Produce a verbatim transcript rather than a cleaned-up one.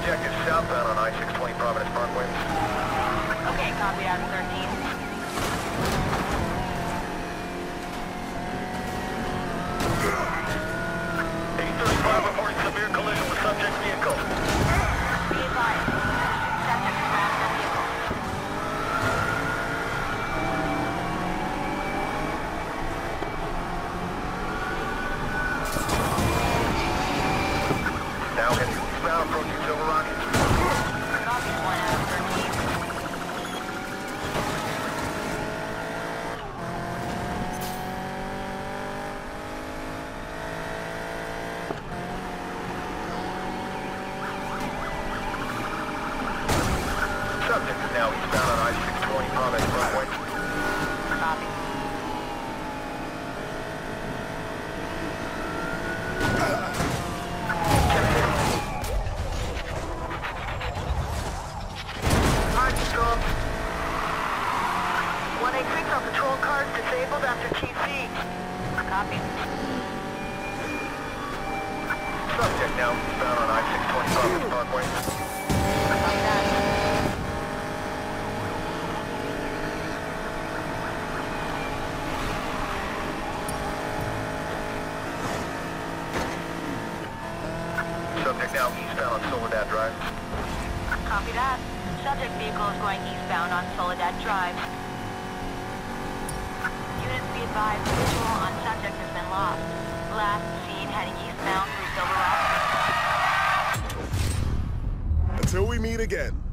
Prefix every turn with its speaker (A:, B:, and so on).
A: Subject is southbound on I six twenty Providence Parkway.
B: Okay, copy Adam thirteen.
A: eight thirty-five reporting severe collision with subject vehicle.
B: Be advised. Subject is back in the vehicle.
A: Now heading eastbound, approaching Silver Rock.
B: Copy one Adam thirteen.
A: Subject is now eastbound on I six twenty Providence Parkway.
B: Copy.
A: Armstrong.
B: one eight six on patrol cars disabled after T C. Copy.
A: Subject now eastbound on I six twenty Providence Parkway.
B: Copy that.
A: Subject now eastbound on Soledad Drive.
B: Copy that. Subject vehicle is going eastbound on Soledad Drive. Units be advised, visual on subject has been lost. Last seen heading eastbound through Silver Rock.
C: Until we meet again.